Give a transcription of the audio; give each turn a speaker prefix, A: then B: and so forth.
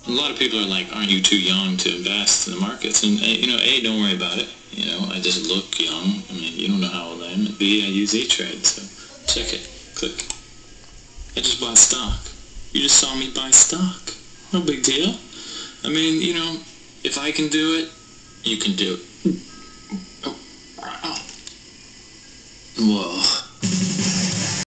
A: A lot of people are like, aren't you too young to invest in the markets? And, A, don't worry about it. I just look young. I mean, you don't know how old I am. And B, I use Etrade, so check it. Click. I just bought stock. You just saw me buy stock. No big deal. I mean, if I can do it, you can do it. Oh. Whoa.